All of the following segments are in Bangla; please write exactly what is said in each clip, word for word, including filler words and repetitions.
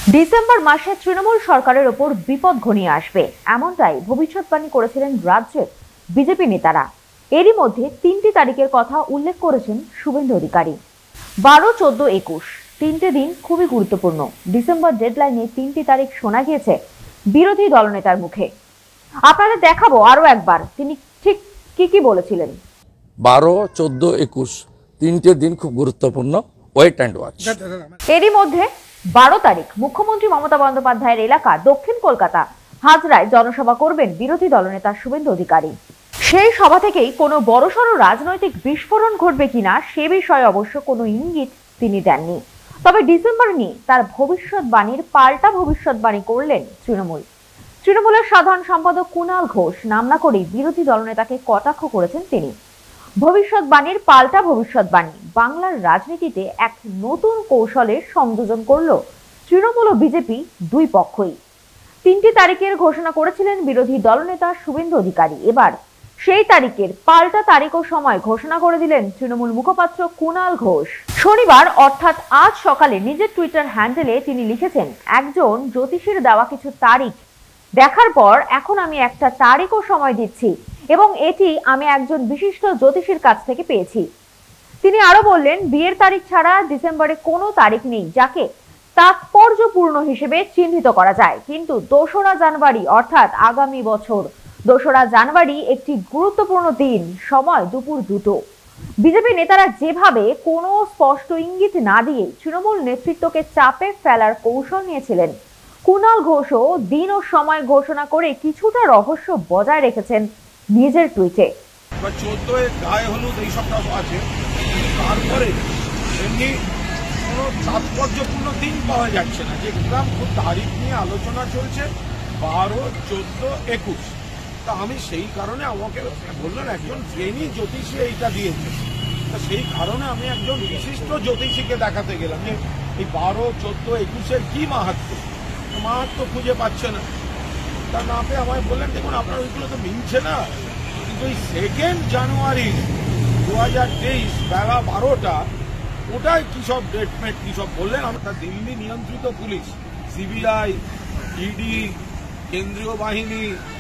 ডিসেম্বর মাসে তৃণমূল সরকারের ওপর বিপদ ঘনিয়ে আসবে এমনটাই ভবিষ্যৎবাণী করেছিলেন রাজ্যের বিজেপি নেতারা। এরই মধ্যে তিনটি তারিখের কথা উল্লেখ করেছেন শুভেন্দু অধিকারী। বারো চোদ্দ একুশ তিনটে দিন খুবই গুরুত্বপূর্ণ। ডিসেম্বর ডেডলাইনে তিনটি তারিখ শোনা গিয়েছে বিরোধী দলনেতার মুখে। আপনাদের দেখাবো আরো একবার তিনি ঠিক কি কি বলেছিলেন। বারো চোদ্দ একুশ তিনটে দিন খুব গুরুত্বপূর্ণ, ওয়েট অ্যান্ড ওয়াচ। এরই মধ্যে বারো তারিখ মুখ্যমন্ত্রী মমতা বন্দ্যোপাধ্যায়ের এলাকা দক্ষিণ কলকাতা হাজরায় জনসভা করবেন বিরোধী দলনেতা শুভেন্দু অধিকারী। সেই সভা থেকেই কোনো বড়সড় রাজনৈতিক বিস্ফোরণ ঘটবে কিনা সে বিষয়ে অবশ্য কোনো ইঙ্গিত তিনি দেননি। তবে ডিসেম্বর নিয়ে তার ভবিষ্যৎবাণীর পাল্টা ভবিষ্যৎবাণী করলেন তৃণমূল। তৃণমূলের সাধারণ সম্পাদক কুণাল ঘোষ নাম না করেই বিরোধী দলনেতাকে কটাক্ষ করেছেন তিনি। ভবিষ্যৎবাণীর পাল্টা ভবিষ্যৎবাণী বাংলার রাজনীতিতে এক নতুন কৌশলের সংযোজন করল তৃণমূল ও বিজেপি দুই পক্ষই। তিনটি তারিখের ঘোষণা করেছিলেন বিরোধী দলনেতা শুভেন্দু অধিকারী। এবার সেই তারিখের পাল্টা তারিখ ও সময় ঘোষণা করে দিলেন তৃণমূল মুখপাত্র কুণাল ঘোষ। শনিবার অর্থাৎ আজ সকালে নিজের টুইটার হ্যান্ডেলে তিনি লিখেছেন, একজন জ্যোতিষীর দেওয়া কিছু তারিখ দেখার পর এখন আমি একটা তারিখ ও সময় দিচ্ছি এবং এটি আমি একজন বিশিষ্ট জ্যোতিষীর কাছ থেকে পেয়েছি। তিনি আরো বললেন, বিয়ের তারিখ ছাড়া ডিসেম্বরে কোনো তারিখ নেই যাকে তাৎপর্যপূর্ণ হিসেবে চিহ্নিত করা যায়, কিন্তু দোসরা জানুয়ারি অর্থাৎ আগামী বছর দোসরা জানুয়ারি একটি গুরুত্বপূর্ণ দিন, সময় দুপুর দুটো। বিজেপি নেতারা যেভাবে কোনো স্পষ্ট ইঙ্গিত না দিয়ে তৃণমূল নেতৃত্বকে চাপে ফেলার কৌশল নিয়েছিলেন, কুণাল ঘোষও দিন ও সময় ঘোষণা করে কিছুটা রহস্য বজায় রেখেছেন নিজের টুইটে। চোদ্দ গায়ে হলুদ এই সবটা আছে, তারপরে এমনি কোনো তাৎপর্যপূর্ণ দিন পাওয়া যাচ্ছে না। যে গ্রাম খুব তারিখ নিয়ে আলোচনা চলছে বারো চোদ্দ একুশ। তা আমি সেই কারণে আমাকে বললেন একজন ট্রেনি জ্যোতিষী এইটা দিয়েছে, তা সেই কারণে আমি একজন বিশিষ্ট জ্যোতিষীকে দেখাতে গেলাম যে এই বারো চোদ্দ একুশের কি মাহাত্ম। মাহাত্ম খুঁজে পাচ্ছে না, তা না পেয়ে আমায় বললেন, দেখুন আপনার ওইগুলো তো মিলছে না, কিন্তু এই সেকেন্ড জানুয়ারি দু হাজার তেইশ বেলা বারোটা ওটাই কি সব ডেটমেট কি সব বললেন। আমরা দিল্লি নিয়ন্ত্রিত পুলিশ, সিবিআই, ইডি, কেন্দ্রীয় বাহিনী,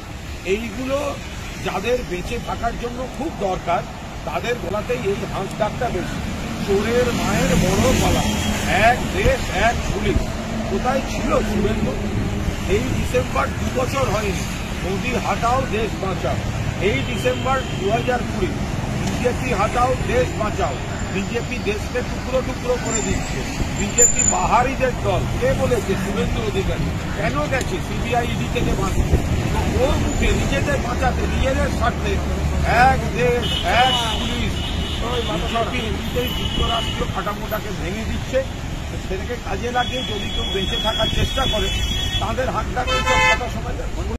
এইগুলো যাদের বেঁচে থাকার জন্য খুব দরকার তাদের গলাতেই এই হাঁস ডাকটা বেশি। চোরের মায়ের বড় গলা, এক দেশ এক পুলিশ। কোথায় ছিল শুভেন্দু? এই ডিসেম্বর দু বছর হয়নি, মোদি হাটাও দেশ বাঁচাও। এই ডিসেম্বর দু হাজার কুড়ি বিজেপি হাটাও দেশ বাঁচাও। বিজেপি দেশকে টুকরো টুকরো করে দিচ্ছে। বিজেপি বাহারিদের দল। কে বলেছে? শুভেন্দু অধিকারী। কেন গেছে? সিবিআই ইডি থেকে বাঁচতে। ও মুখে নিজেদের বাঁচাতে, নিজেদের স্বার্থে এক দেশ এক পুলিশ। বিজেপি এমনিতেই যুক্তরাষ্ট্রীয় কাঠামোটাকে ভেঙে দিচ্ছে, সেটাকে কাজে লাগিয়ে যদি কেউ বেঁচে থাকার চেষ্টা করে তাদের হাতটাকে সব কথা সময়